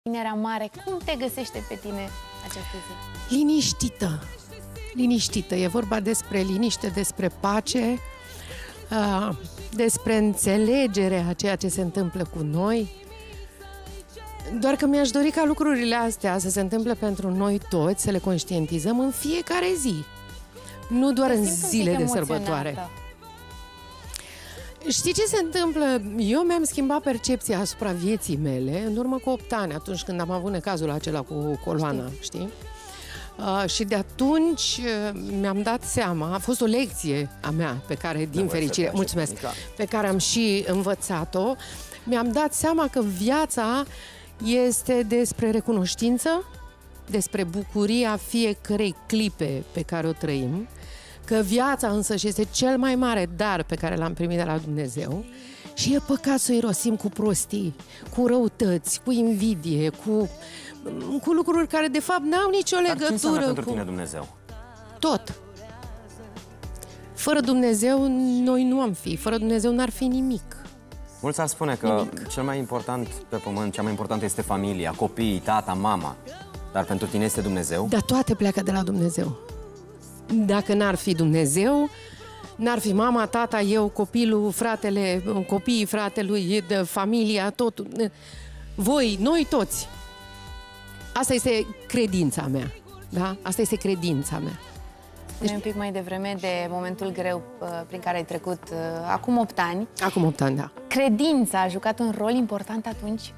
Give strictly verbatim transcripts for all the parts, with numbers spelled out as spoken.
Vinerea Mare, cum te găsește pe tine această zi? Liniștită. Liniștită. E vorba despre liniște, despre pace, despre înțelegerea a ceea ce se întâmplă cu noi. Doar că mi-aș dori ca lucrurile astea să se întâmple pentru noi toți, să le conștientizăm în fiecare zi. Nu doar în zile de sărbătoare. Știi ce se întâmplă? Eu mi-am schimbat percepția asupra vieții mele în urmă cu opt ani, atunci când am avut necazul acela cu coloana, știi? știi? Uh, și de atunci uh, mi-am dat seama, a fost o lecție a mea pe care, din fericire, mulțumesc, pe care am și învățat-o. Mi-am dat seama că viața este despre recunoștință, despre bucuria fiecărei clipe pe care o trăim, că viața însăși este cel mai mare dar pe care l-am primit de la Dumnezeu și e păcat să o irosim cu prostii, cu răutăți, cu invidie, cu, cu lucruri care de fapt n-au nicio legătură. Dar ce înseamnă pentru cu tine Dumnezeu? Tot. Fără Dumnezeu noi nu am fi, fără Dumnezeu n-ar fi nimic. Mulți ar spune că nimic. Cel mai important pe pământ, cea mai importantă este familia, copiii, tata, mama. Dar pentru tine este Dumnezeu? Dar toate pleacă de la Dumnezeu. Dacă n-ar fi Dumnezeu, n-ar fi mama, tata, eu, copilul, fratele, copiii fratelui, de familia, totul. Voi, noi toți. Asta este credința mea. Da? Asta este credința mea. Spune un pic mai devreme de momentul greu uh, prin care ai trecut uh, acum opt ani. Acum opt ani, da. Credința a jucat un rol important atunci?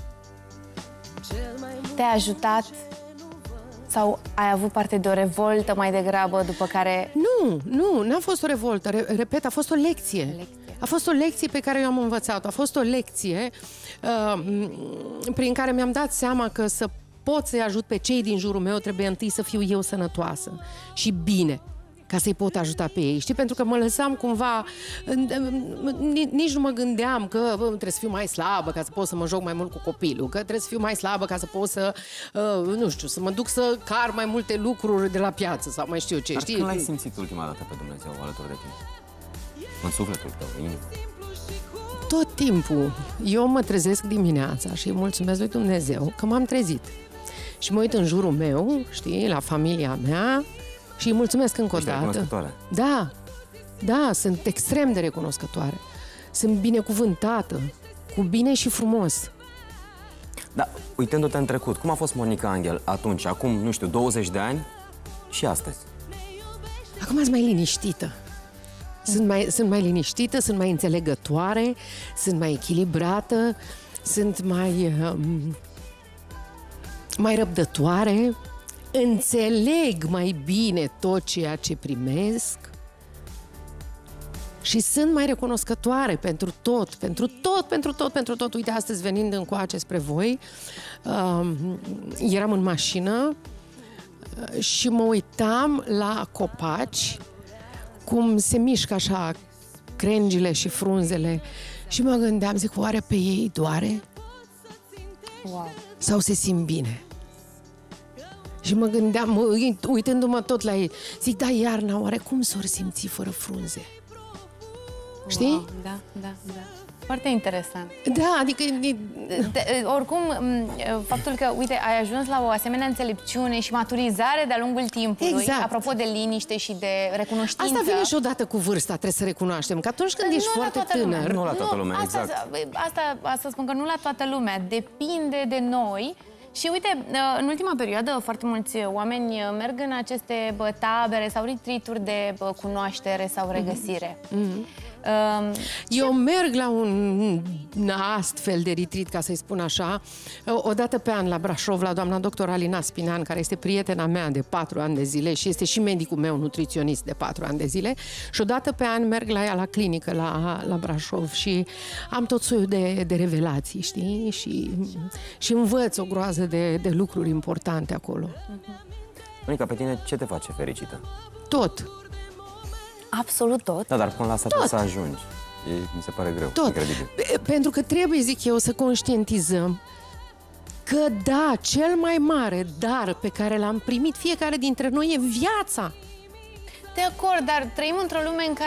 Te-a ajutat? Sau ai avut parte de o revoltă mai degrabă după care... Nu, nu, n-a fost o revoltă. Repet, a fost o lecție. lecție. A fost o lecție pe care eu am învățat-o. A fost o lecție uh, prin care mi-am dat seama că să pot să-i ajut pe cei din jurul meu, trebuie întâi să fiu eu sănătoasă și bine, ca să-i pot ajuta pe ei. Știi? Pentru că mă lăsam cumva... Nici nu mă gândeam că trebuie să fiu mai slabă ca să pot să mă joc mai mult cu copilul, că trebuie să fiu mai slabă ca să pot să, nu știu, să mă duc să car mai multe lucruri de la piață sau mai știu ce. Dar știi? când l-ai simțit ultima dată pe Dumnezeu alături de tine? În sufletul tău, în inimă? Tot timpul. Eu mă trezesc dimineața și îi mulțumesc lui Dumnezeu că m-am trezit. Și mă uit în jurul meu, știi, la familia mea, și îi mulțumesc încă o dată. Recunoscătoare? Da, da, sunt extrem de recunoscătoare. Sunt binecuvântată, cu bine și frumos. Da, uitându-te în trecut, cum a fost Monica Anghel atunci, acum, nu știu, douăzeci de ani și astăzi? Acum sunt mai liniștită. Sunt mai, sunt mai liniștită, sunt mai înțelegătoare, sunt mai echilibrată, sunt mai, um, mai răbdătoare. Înțeleg mai bine tot ceea ce primesc și sunt mai recunoscătoare pentru tot, pentru tot, pentru tot, pentru tot. Uite, astăzi venind încoace spre voi, uh, eram în mașină și mă uitam la copaci, cum se mișcă așa crengile și frunzele și mă gândeam, zic, oare pe ei doare? Wow. Sau se simt bine? Și mă gândeam, uitându-mă tot la ei, zic, da, iarna, oare cum s-or simți fără frunze? Wow, știi? Da, da, da. Foarte interesant. Da, adică... De, oricum, faptul că, uite, ai ajuns la o asemenea înțelepciune și maturizare de-a lungul timpului, exact. Apropo de liniște și de recunoștință... Asta vine și odată cu vârsta, trebuie să recunoaștem, că atunci când nu ești foarte tânăr... Lumea. Nu la toată lumea, nu, exact. Asta, asta, asta spun că nu la toată lumea, depinde de noi. Și uite, în ultima perioadă foarte mulți oameni merg în aceste tabere sau retreat-uri de cunoaștere sau regăsire. Mm-hmm. Eu merg la un astfel de retreat, ca să-i spun așa, o dată pe an la Brașov, la doamna doctor Alina Spinean, care este prietena mea de patru ani de zile și este și medicul meu nutriționist de patru ani de zile, și o dată pe an merg la ea la clinică la, la Brașov și am tot soiul de, de revelații, știi? Și, și învăț o groază de, de lucruri importante acolo. Monica, pe tine ce te face fericită? Tot. Absolut tot. Da, dar până la asta tot. Trebuie să ajungi. E, mi se pare greu, tot. Incredibil. Pentru că trebuie, zic eu, să conștientizăm că da, cel mai mare dar pe care l-am primit fiecare dintre noi e viața. De acord, dar trăim într-o lume în care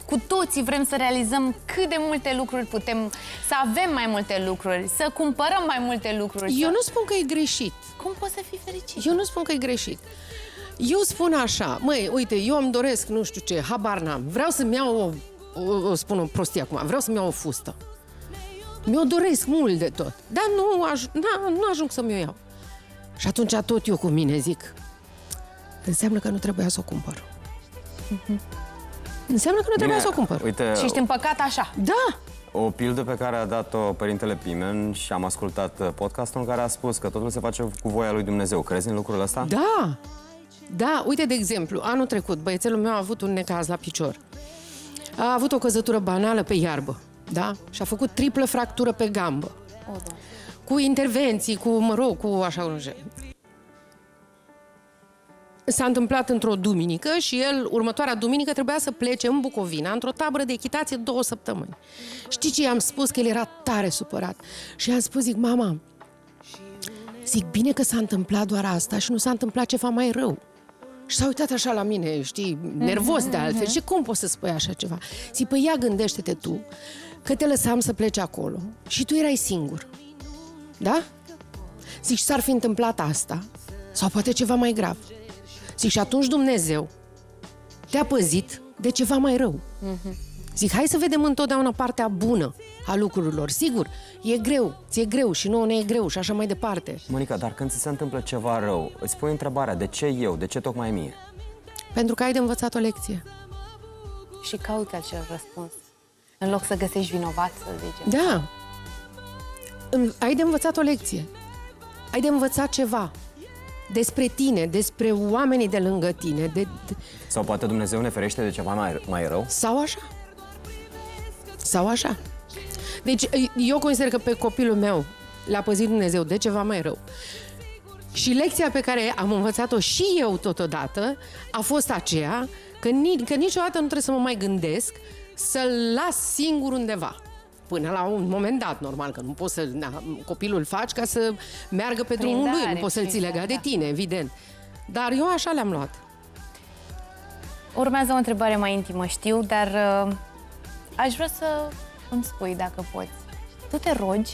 cu toții vrem să realizăm cât de multe lucruri putem, să avem mai multe lucruri, să cumpărăm mai multe lucruri. Eu să... nu spun că e greșit. Cum poți să fii fericit? Eu nu spun că e greșit. Eu spun așa, măi, uite, eu îmi doresc, nu știu ce, habar n-am. Vreau să-mi iau o, o, o spun o prostie acum, vreau să-mi iau o fustă. Mi-o doresc mult de tot, dar nu, aj na, nu ajung să mi-o iau. Și atunci tot eu cu mine zic, înseamnă că nu trebuia să o cumpăr. Mm-hmm. Înseamnă că nu trebuia să o cumpăr. Uite, și ești împăcat așa. Da! O pildă pe care a dat-o Părintele Pimen și am ascultat podcastul în care a spus că totul se face cu voia lui Dumnezeu. Crezi în lucrul ăsta? Da! Da, uite, de exemplu, anul trecut, băiețelul meu a avut un necaz la picior. A avut o căzătură banală pe iarbă, da? Și a făcut triplă fractură pe gambă. O, da. Cu intervenții, cu, mă rog, cu așa, nu știu. S-a întâmplat într-o duminică și el, următoarea duminică, trebuia să plece în Bucovina, într-o tabără de echitație două săptămâni. Știi ce i-am spus? Că el era tare supărat. Și i-am spus, zic, mama, zic, bine că s-a întâmplat doar asta și nu s-a întâmplat ceva mai rău. Și s-a uitat așa la mine, știi, nervos de altfel. Și cum poți să spui așa ceva? Zic, păi ia gândește-te tu că te lăsam să pleci acolo și tu erai singur. Da? Zic, și s-ar fi întâmplat asta sau poate ceva mai grav. Zic, și atunci Dumnezeu te-a păzit de ceva mai rău. Uh-huh. Zic, hai să vedem întotdeauna partea bună a lucrurilor. Sigur, e greu, ți-e greu și nouă ne e greu și așa mai departe. Monica, dar când ți se întâmplă ceva rău, îți pui întrebarea, de ce eu, de ce tocmai mie? Pentru că ai de învățat o lecție. Și cauți acel răspuns. În loc să găsești vinovat, să zicem. Da. Ai de învățat o lecție. Ai de învățat ceva. Despre tine, despre oamenii de lângă tine. De, de... Sau poate Dumnezeu ne ferește de ceva mai, mai rău? Sau așa. Sau așa. Deci eu consider că pe copilul meu l-a păzit Dumnezeu de ceva mai rău. Și lecția pe care am învățat-o și eu totodată a fost aceea că, ni, că niciodată nu trebuie să mă mai gândesc să-l las singur undeva. Până la un moment dat, normal, că nu poți să... Na, copilul îl faci ca să meargă pe drumul lui, nu poți să-l ții legat de tine, evident. Dar eu așa le-am luat. Urmează o întrebare mai intimă, știu, dar uh, aș vrea să îmi spui, dacă poți. Tu te rogi?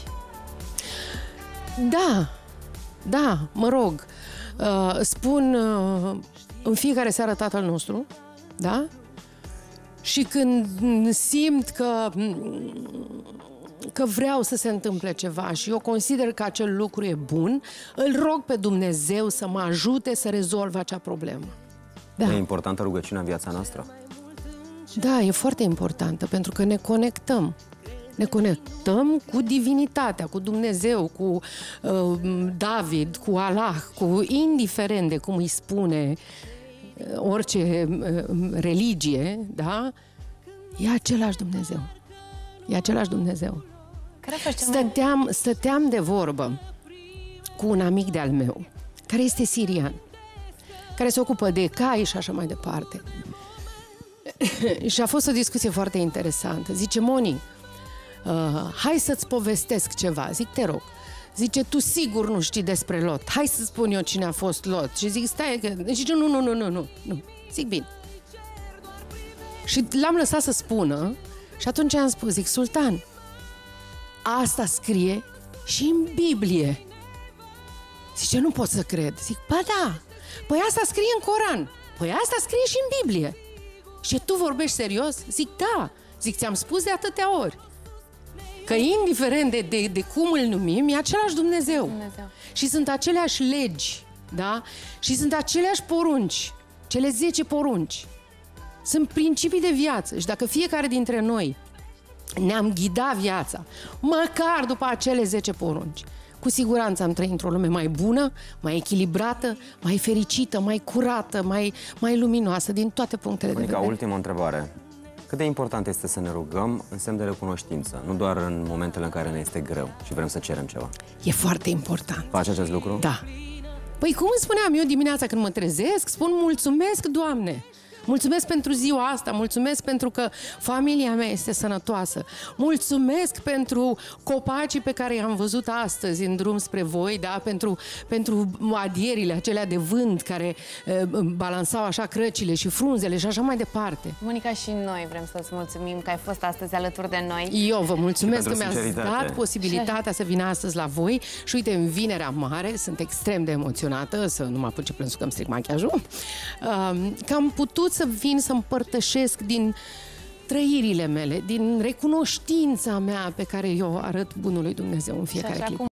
Da, da, mă rog. Uh, spun uh, în fiecare seară Tatăl nostru, da? Și când simt că, că vreau să se întâmple ceva și eu consider că acel lucru e bun, îl rog pe Dumnezeu să mă ajute să rezolv acea problemă. Da. E importantă rugăciunea în viața noastră? Da, e foarte importantă, pentru că ne conectăm. Ne conectăm cu divinitatea, cu Dumnezeu, cu uh, David, cu Allah, cu indiferent de cum îi spune orice uh, religie, da? E același Dumnezeu. E același Dumnezeu. Stăteam, stăteam de vorbă cu un amic de-al meu, care este sirian, care se ocupă de cai și așa mai departe. Și a fost o discuție foarte interesantă. Zice, Moni, uh, hai să-ți povestesc ceva. Zic, te rog. Zice, tu sigur nu știi despre Lot. Hai să spun eu cine a fost Lot. Și zic, stai, că... Zice, nu, nu, nu, nu, nu, nu. Zic, bine. Și l-am lăsat să spună și atunci am spus, zic, Sultan, asta scrie și în Biblie. Zice, nu pot să cred. Zic, ba da, păi asta scrie în Coran. Păi asta scrie și în Biblie. Și tu vorbești serios? Zic, da. Zic, ți-am spus de atâtea ori că indiferent de, de, de cum îl numim, e același Dumnezeu. Dumnezeu. Și sunt aceleași legi, da? Și sunt aceleași porunci, cele zece porunci. Sunt principii de viață și dacă fiecare dintre noi ne-am ghidat viața, măcar după acele zece porunci, cu siguranță am trăit într-o lume mai bună, mai echilibrată, mai fericită, mai curată, mai, mai luminoasă, din toate punctele Monica, de vedere. ultima întrebare. Cât de important este să ne rugăm în semn de recunoștință, nu doar în momentele în care ne este greu și vrem să cerem ceva? E foarte important. Faci acest lucru? Da. Păi cum îmi spuneam eu dimineața când mă trezesc, spun mulțumesc, Doamne. Mulțumesc pentru ziua asta, mulțumesc pentru că familia mea este sănătoasă. Mulțumesc pentru copacii pe care i-am văzut astăzi în drum spre voi, da? pentru, pentru adierile acelea de vânt care uh, balansau așa crăcile și frunzele și așa mai departe. Monica, și noi vrem să-ți mulțumim că ai fost astăzi alături de noi. Eu vă mulțumesc că pentru mi-ați sinceritate. dat posibilitatea să vin astăzi la voi și uite, în Vinerea Mare, sunt extrem de emoționată, să nu mă apuce plânsul că îmi stric machiajul, uh, că am putut să vin să împărtășesc din trăirile mele, din recunoștința mea pe care eu o arăt bunului Dumnezeu în fiecare clip.